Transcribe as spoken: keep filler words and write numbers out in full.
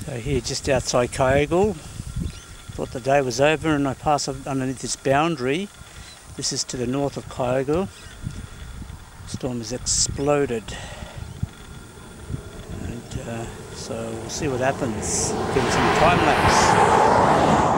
So here just outside Kyogle, thought the day was over and I pass underneath this boundary. This is to the north of Kyogle. Storm has exploded. And uh, so we'll see what happens. Give it some time lapse.